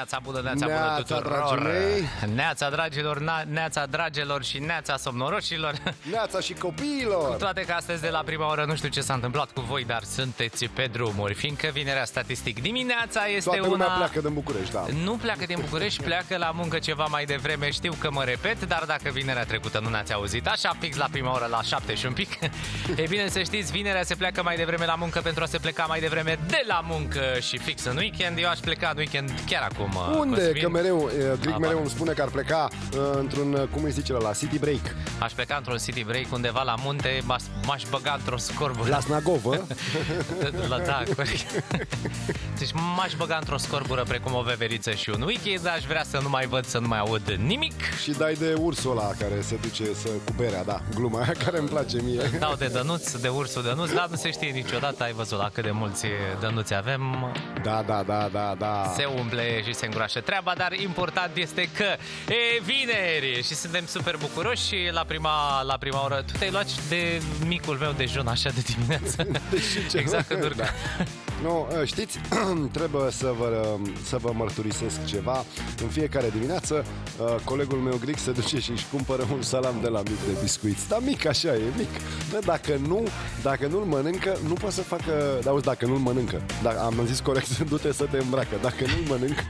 Neața bună, neața bună Neața, tuturor. dragii mei. Neața dragilor, neața dragilor și neața somnoroșilor. Neața și copiilor. Cu toate că astăzi de la prima oră nu știu ce s-a întâmplat cu voi, dar sunteți pe drumuri, fiindcă vinerea statistic dimineața este Toată una... lumea pleacă din București, da. Nu pleacă din București, pleacă la muncă ceva mai devreme. Știu că mă repet, dar dacă vinerea trecută nu ne-ați auzit așa, fix la prima oră la 7 și un pic, e bine să știți, vinerea se pleacă mai devreme la muncă pentru a se pleca mai devreme de la muncă și fix în weekend. Eu aș pleca în weekend chiar acum. Unde? Cosmin. Că mereu, Gric mereu îmi spune că ar pleca într-un, cum îi zice la City Break. Aș pleca într-un city break undeva la munte, m-aș băga într-o scorbură. La Snagovă. Da, corect. Deci m-aș băga într-o scorbură precum o veveriță și un weekend, aș vrea să nu mai văd, să nu mai aud nimic. Și dai de ursul ăla care se duce cu berea, da, gluma aia care îmi place mie. Dau de dănuț, de ursul dănuț, dar nu se știe niciodată, ai văzut la cât de mulți dănuți avem. Da. Se umple și se îngroașă treaba, dar important este că e vineri și suntem super bucuroși și la prima oră. Tu te-ai luat de micul meu dejun așa de dimineață. Exact când urcă. Da. Nu, știți, trebuie să vă mărturisesc ceva. În fiecare dimineață, colegul meu Gric se duce și își cumpără un salam de la mic de biscuiți. Dar mic, așa e, mic. Dacă nu-l mănâncă, nu poate să facă... Auzi, dacă nu-l mănâncă. Am zis corect, du-te să te îmbracă. Dacă nu-l mănâncă,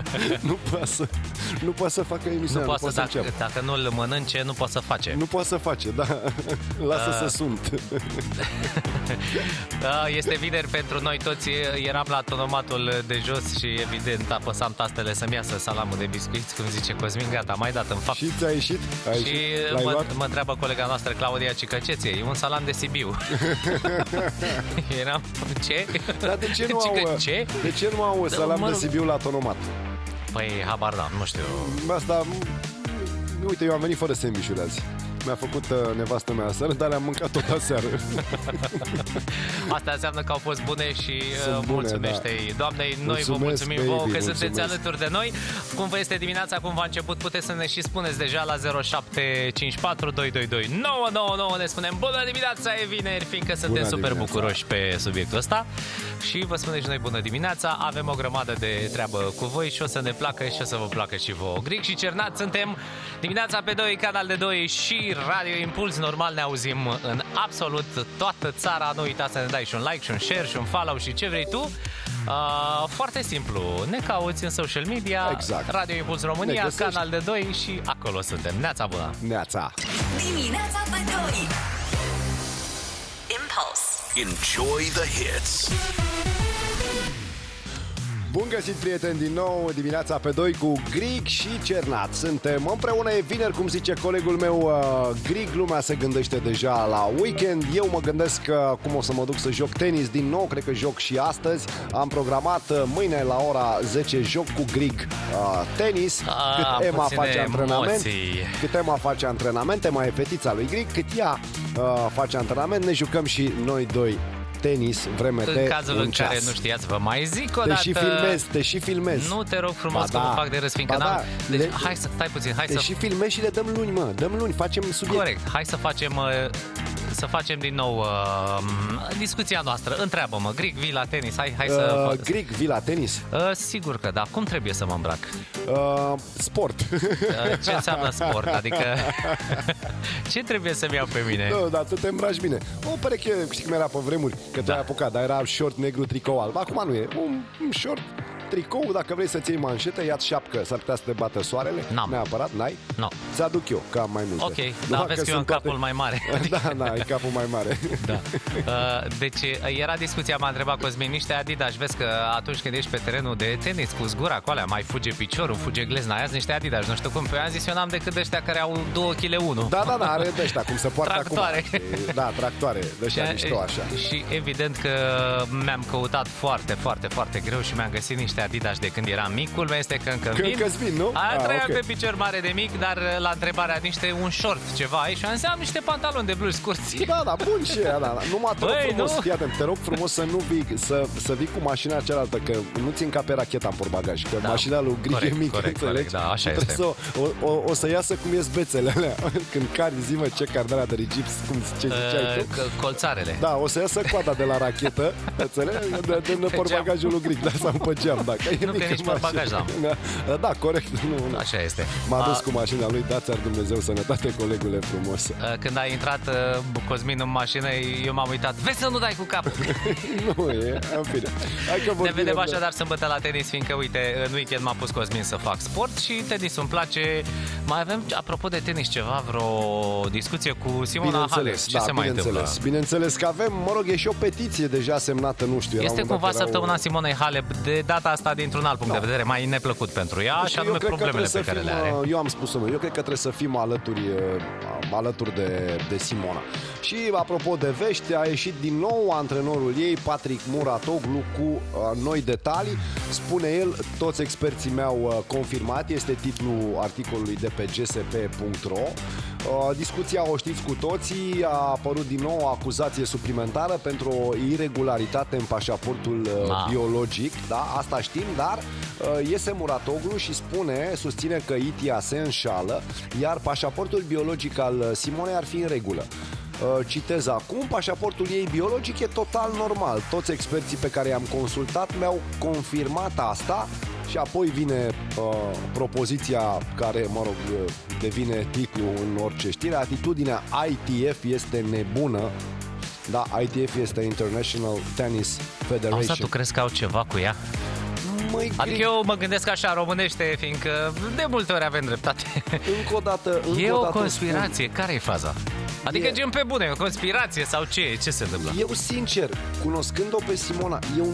nu poate să facă emisiunea. Dacă nu-l mănânce, nu poate să face. Nu poate să face, da. Lasă să sunt. Este vineri pentru noi toți. Eram la tonomatul de jos și evident apăsam tastele să-mi iasă salamul de biscuiți, cum zice Cosmin, gata, mai dat în fapt. Și ți-a ieșit? Și mă întreabă colega noastră Claudia Cicăceție, e un salam de Sibiu. Eram, ce? Dar de ce nu au salam de Sibiu la tonomat? Păi, habar n-am, nu știu. Asta, uite, eu am venit fără sandwich-uri azi. Mi-a făcut nevastă mea aseară, dar le-am mâncat tot aseară. Asta înseamnă că au fost bune și mulțumește-i. Da. Doamnei, noi vă mulțumim vouă că sunteți alături de noi. Cum vă este dimineața, cum v-a început, puteți să ne și spuneți deja la 0754 222 999. Ne spunem bună dimineața, e vineri, fiindcă suntem super bucuroși pe subiectul ăsta. Și vă spunem și noi bună dimineața. Avem o grămadă de treabă cu voi și o să ne placă și o să vă placă și vouă. Gric și Cernat suntem dimineața pe 2, canal de 2 și Radio Impuls. Normal ne auzim în absolut toată țara. Nu uita să ne dai și un like și un share și un follow și ce vrei tu. Foarte simplu. Ne cauți în social media, exact. Radio Impuls România, canal de 2 și acolo suntem. Neața bună! Neața! Dimineața pe 2 Impulse. Enjoy the hits. Bun găsit, prieteni, din nou dimineața pe 2 cu Gric și Cernat. Suntem împreună, e vineri, cum zice colegul meu Gric. Lumea se gândește deja la weekend. Eu mă gândesc că cum o să mă duc să joc tenis din nou. Cred că joc și astăzi. Am programat mâine la ora 10 joc cu Gric tenis. Cât Emma face antrenament. Cât Emma face antrenament, Emma e fetița lui Gric. Cât ea face antrenament, ne jucăm și noi doi tenis vreme de în cazul în care nu știați, vă mai zic o dată. Te și filmez. Nu te rog frumos că mă fac de râs, fiindcă n-am... Deci, hai să stai puțin, hai să... și filmez și le dăm luni, dăm luni, facem subiect. Corect, hai să facem din nou discuția noastră. Întreabă-mă, Gric, vii la tenis? Hai să... Gric, vii la tenis? Sigur că da. Cum trebuie să mă îmbrac? Sport. Ce înseamnă sport? Adică ce trebuie să-mi iau pe mine? Nu, dar tu te îmbraci bine. O pereche, știi cum era pe vremuri, că tu ai apucat, dar era short negru, tricou alb. Acum nu e. Un short tricou, dacă vrei să-ți iei manșetă, ia-ți șapcă, s-ar putea să te bată soarele. N-am. Neapărat, n-ai? No. Ți-aduc eu, că am mai multe. Ok, dar vezi că eu am capul mai mare. Da, e capul mai mare. Da. Deci era discuția, m-a întrebat Cosmin, niște Adidas, vezi că atunci când ești pe terenul de tenis cu zgura cu alea, mai fuge piciorul, fuge glezna, aia niște Adidas, nu știu cum. Pe eu am zis, eu n-am decât de ăștia care au 2 kg 1. Da, are de ăștia, cum se poartă tractoare. Acum. Da, tractoare, de ăștia mișto așa. Și evident că mi-am căutat foarte greu și mi-am găsit niște Adidas de când eram mic. Culmea este că încă vin, nu? Trăiam pe picior mare de mic, dar la întrebarea un short ceva aici și am niște pantaloni de blugi scurți. Da, bun și ea, da. Numai te rog frumos, te rog frumos să nu vii, să vii cu mașina cealaltă, că nu ți încape racheta în portbagaj, că mașina lui Gric e mică, corect, da, așa este. O să iasă cum ies bețele alea. Când cari, zi-mă ce cardarea de rigips, ce ziceai tu? Colțarele. Da, o să iasă coada de la rachetă, înțelegi? Din portbagajul lui Gric, da, sau pe geam, Că nu, că nici bagaj n-am. Da, corect. Nu. Așa este. M-a dus cu mașina lui, dați ar Dumnezeu sănătate, colegule frumos. Când a intrat Cosmin în mașină, eu m-am uitat. Vezi să nu dai cu capul. Nu e, în fine. Hai că ne vedem așadar sâmbătă la tenis, fiindcă, uite, în weekend m-a pus Cosmin să fac sport și tenisul îmi place. Mai avem, apropo de tenis, ceva, vreo discuție cu Simona Halep. Ce se mai întâmplă? Bineînțeles că avem, mă rog, e și o petiție deja semnată, nu știu. Este cumva săptămâna Simonei Halep, de data asta dintr-un alt punct de vedere, mai neplăcut pentru ea, și anume problemele pe care le are. Eu am spus-o, eu cred că trebuie să fim alături de Simona. Și apropo de vești, a ieșit din nou antrenorul ei, Patrick Muratoglu, cu noi detalii. Spune el, toți experții mi-au confirmat, este titlul articolului de pe gsp.ro. Discuția o știți cu toții, a apărut din nou o acuzație suplimentară pentru o irregularitate în pașaportul biologic, da, asta știm, dar iese Muratoglu și susține că Itia se înșală, iar pașaportul biologic al Simonei ar fi în regulă. Citez acum, pașaportul ei biologic e total normal. Toți experții pe care i-am consultat mi-au confirmat asta. Și apoi vine propoziția care, mă rog, devine titlu în orice știre. Atitudinea ITF este nebună. Da, ITF este International Tennis Federation. Asta tu crezi că au ceva cu ea? Adică eu mă gândesc așa, românește, fiindcă de multe ori avem dreptate. Încă o dată e o conspirație, care e faza? Adică gen pe bune, o conspirație sau ce? Ce se întâmplă? Eu, sincer, cunoscând-o pe Simona, eu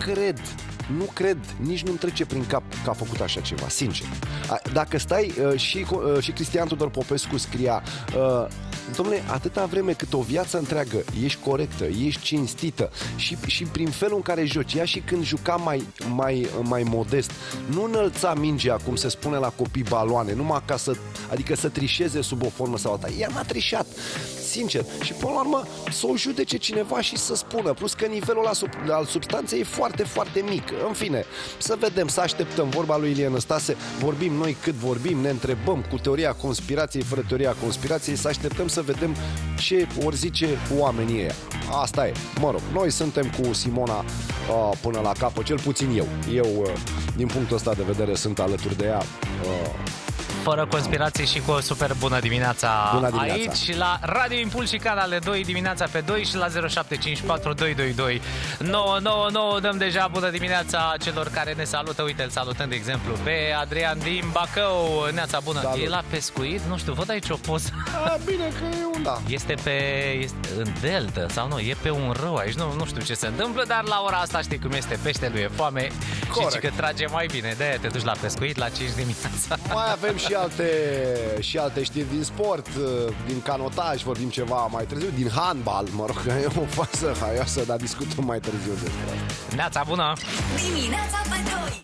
nu cred, nici nu-mi trece prin cap că a făcut așa ceva, sincer. Dacă stai, și Cristian Tudor Popescu scria, dom'le, atâta vreme cât o viață întreagă ești corectă, ești cinstită și prin felul în care joci, ea și când juca mai modest, nu înălța mingea, cum se spune la copii, baloane, numai ca să trișeze sub o formă sau alta. Ea n-a trișat, sincer. Și până la urmă să o judece cineva și să spună. Plus că nivelul al substanței e foarte, foarte mic. În fine, să vedem, să așteptăm. Vorba lui Ilie Năstase, vorbim noi cât vorbim, ne întrebăm cu teoria conspirației, fără teoria conspirației, să așteptăm să vedem ce ori zice oamenii ăia. Asta e. Mă rog, noi suntem cu Simona până la capăt, cel puțin eu. Eu, din punctul ăsta de vedere, sunt alături de ea. Fără conspirații și cu o super bună dimineața aici la Radio Impuls și canale 2 dimineața pe 2 și la 0754 222 999 dăm deja bună dimineața celor care ne salută. Uite, îl salutăm de exemplu pe Adrian din Bacău. Neața bună. Salut. E la pescuit? Nu știu, văd aici o poză. Bine că e unda. Este în delta sau nu? E pe un râu aici. Nu știu ce se întâmplă, dar la ora asta știi cum este, peștelui e foame. Corect. Și că trage mai bine. De-aia te duci la pescuit la 5 dimineața. Mai avem și alte știri din sport, din canotaj, vorbim ceva mai târziu, din handbal, mă rog, că e o fază haioasă, dar discutăm mai târziu despre asta. Neața bună! Dimineața pe 2.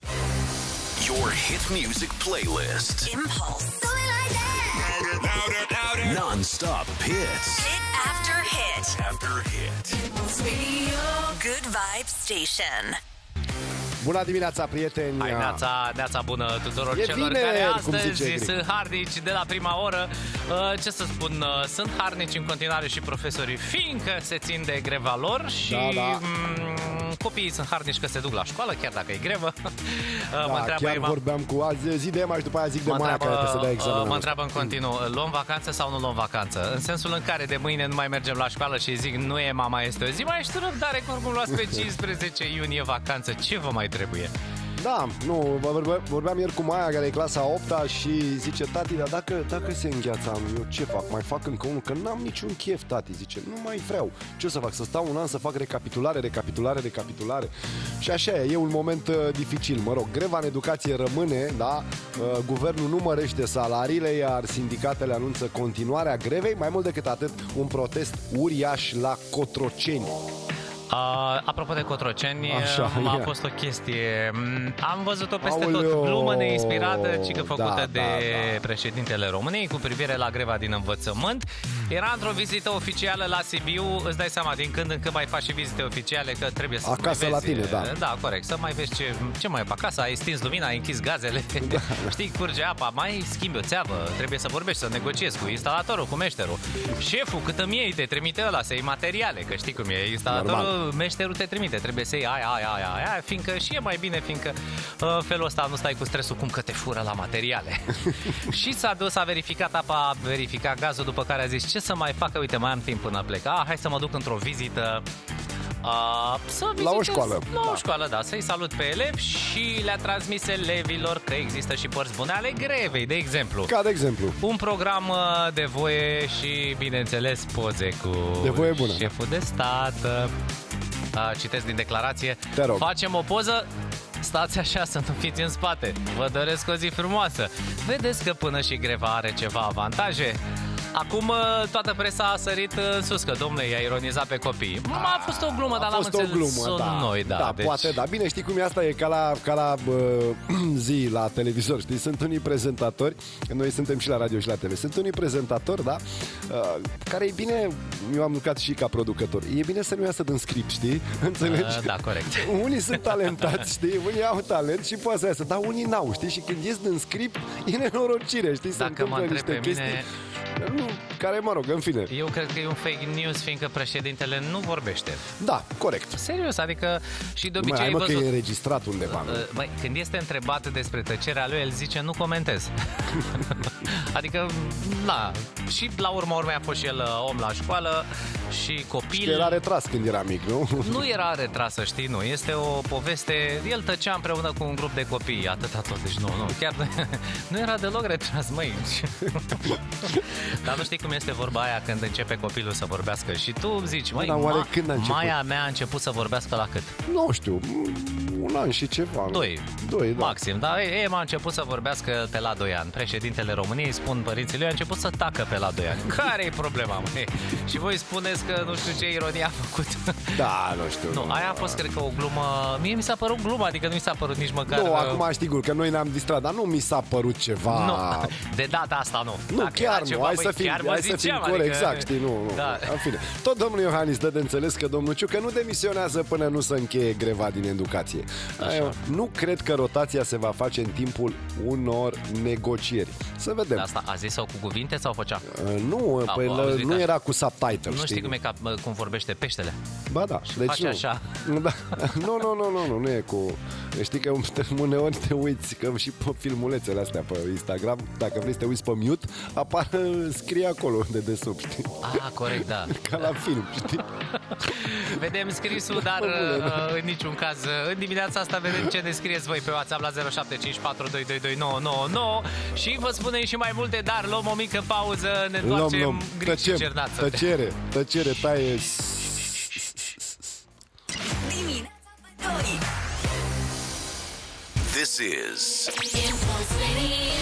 Your hit music playlist. Impulse. Non-stop hits. Hit after hit. After hit. Impulse Radio. Good Vibes Station. Bună dimineața, prieteni! Hai, neața bună tuturor celor vineri, care astăzi sunt harnici de la prima oră. Ce să spun, sunt harnici în continuare și profesorii, fiindcă se țin de greva lor și copiii sunt harnici că se duc la școală, chiar dacă e grevă. Chiar vorbeam cu azi zi de Ema și după aia zic de Maia care trebuie să dea examenul. Mă întreabă în continuu, luăm vacanță sau nu luăm vacanță? În sensul în care de mâine nu mai mergem la școală și zic, nu e mama, este o zi, mai ești răbdare că oricum luați pe 15 iunie vacanță, ce vă mai trebuie? Da, nu, vorbeam ieri cu Maia, care e clasa 8-a și zice, tati, dar dacă se îngheață anul, eu ce fac? Mai fac încă unul? Că n-am niciun chef, tati, zice, nu mai vreau. Ce o să fac? Să stau un an să fac recapitulare? Și așa e un moment dificil, mă rog. Greva în educație rămâne, da? Guvernul nu mărește salariile, iar sindicatele anunță continuarea grevei. Mai mult decât atât, un protest uriaș la Cotroceni. Apropo de Cotroceni, a fost o chestie. Am văzut-o peste tot. Glumă neinspirată, cică făcută de președintele României cu privire la greva din învățământ. Era într-o vizită oficială la Sibiu. Îți dai seama, din când în când mai faci și vizite oficiale, că trebuie să acasă mai vezi, la tine, da. Da, corect, să mai vezi ce mai e pe acasă. Ai stins lumina, ai închis gazele, știi, curge apa, mai schimbi o țeavă, trebuie să vorbești, să negociezi cu instalatorul, cu meșterul. Șeful, cât îmi iei, te trimite ăla să iei materiale, că știi cum e, instalatorul meșterul te trimite, trebuie să iei aia, fiindcă și e mai bine, fiindcă felul ăsta nu stai cu stresul cum că te fură la materiale. Și s-a dus, a verificat apa, a verificat gazul, după care a zis ce să mai facă, uite, mai am timp până plec. Hai să mă duc într-o vizită la o școală. La o școală, da, să-i salut pe elevi și le-a transmis elevilor că există și părți bune ale grevei, de exemplu. Ca de exemplu? Un program de voie și, bineînțeles, poze cu de voie bună, șeful de stat. Citesc din declarație. Te rog. Facem o poză. Stați așa, să nu fiți în spate. Vă doresc o zi frumoasă. Vedeți că până și greva are ceva avantaje. Acum toată presa a sărit sus, că domnule, i-a ironizat pe copii. A fost o glumă, dar l-am înțeles noi. Da, deci... poate, da. Bine, știi cum e asta? E ca la zi la televizor, știi? Sunt unii prezentatori, noi suntem și la radio și la TV, sunt unii prezentatori, da? Care e bine, eu am lucrat și ca producător, e bine să nu iasă din script, știi? Înțelegi? Da, corect. Unii sunt talentați, știi? Unii au talent și poate să iasă, dar unii n-au, știi? Și când ies din script, e nenorocire, știi? Dacă mă întreb pe mine... Care, mă rog, în fine. Eu cred că e un fake news, fiindcă președintele nu vorbește. Da, corect. Serios, adică și de obicei ai văzut... că e înregistrat undeva. Băi, când este întrebat despre tăcerea lui, el zice nu comentez. Adică, na, și la urma urmei a fost și el om la școală și copil. Și era retras când era mic, nu? Nu era retras, să știi, nu. Este o poveste, el tăcea împreună cu un grup de copii, atâta tot, deci nu, chiar nu era deloc retras, măi. Dar nu știi cum este vorba aia când începe copilul să vorbească și tu zici, măi, Maia mea a început să vorbească la cât? Nu știu, un an și ceva. Doi, da. Maxim, dar Ema a început să vorbească pe la 2 ani. Președintele României, spun părinții lui, a început să tacă pe la 2 ani. Care e problema, măi? Și voi spuneți că nu știu ce ironie a făcut. Da, nu știu. Nu, aia a fost, cred că, o glumă. Mie mi s-a părut glumă, adică nu mi s-a părut nici măcar. Nu, acum știi că noi ne-am distrat, dar nu mi s-a părut ceva. Nu, de data asta nu. Nu, chiar nu, hai să fim corect, adică... exact, știi, nu. Da. În fine. Tot domnul Iohannis dă de înțeles că domnul Ciucă nu demisionează până nu se încheie greva din educație. Nu cred că rotația se va face în timpul unor negocieri. Să vedem. Asta a zis-o cu cuvinte sau făcea? Nu, nu era cu subtitle. Nu știi cum e cum vorbește peștele? Ba da, deci face așa. Da. Nu e cu... Știi că uneori te uiți, că și pe filmulețele astea pe Instagram, dacă vrei să te uiți pe mute, scrie acolo de desubt, știi? Corect, da. Ca la film, știi? Vedem scrisul, dar în niciun caz. În dimineața asta vedem ce ne scrieți voi pe WhatsApp la 0754222999 și vă spunem și mai multe, dar luăm o mică pauză, ne întoarcem Gric și Cernață. Tăcere, taie. This is Impulse Radio.